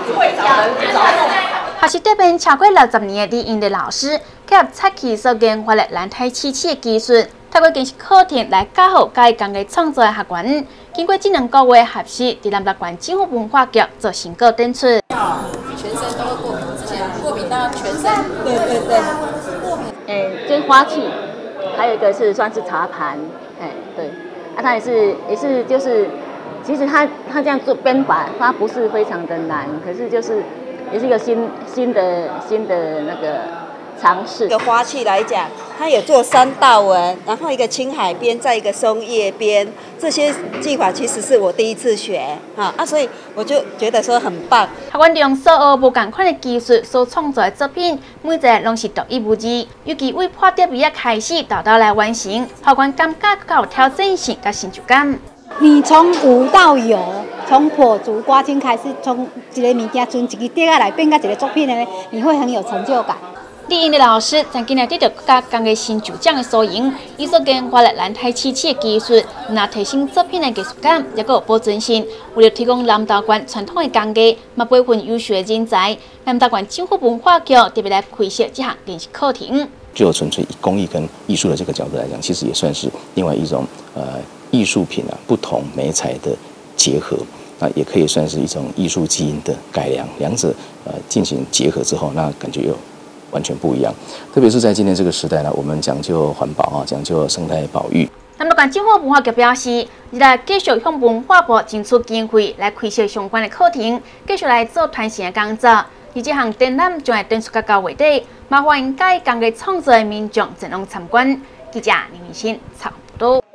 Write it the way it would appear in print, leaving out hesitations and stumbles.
学习这边超过60年的音乐老师，结合早期所研发的蓝台漆器的技术，透过经济课程来教好该工艺创作的学员。经过这2个月学习，伫南投县政府文化局做成果展出。 全身都会过敏，之前过敏到全身。 对。 过敏。 就是花器，还有一个是算是茶盘，对。啊，它也是就是，其实它这样做编法，它不是非常的难，可是就是也是一个新的那个尝试。 一个花器来讲，它有做3道纹，然后一个青海边，再一个松叶边，这些技法其实是我第一次学所以我就觉得说很棒。 学员利用所学无同款的技术所创作的作品，每一个拢是独一无二。尤其为破碟笔开始，到来完成，学员感觉较有挑战性甲成就感。 你从无到有，从破竹刮青开始，从一个物件从一个碟来变到一个作品呢，你会很有成就感。李英的老师曾经来得到国家工艺成就奖的所赢，伊所研发的蓝台漆器的技术，那提升作品的艺术感，也有保存性。为了提供南投县传统的工艺，嘛培训优秀的人才，南投县政府文化局特别来开设这项练习课程。 就纯粹以工艺跟艺术的这个角度来讲，其实也算是另外一种艺术品不同媒材的结合，那也可以算是一种艺术基因的改良，两者进行结合之后，那感觉又完全不一样。特别是在今天这个时代呢，我们讲究环保讲究生态保育。 南投县政府文化局表示，日来继续向文化部争取经费来开设相关的课程，继续来做传承的工作。而这项展览将会展出到月底，麻烦各工艺创作的民众前往参观。记者林明鑫采访报道。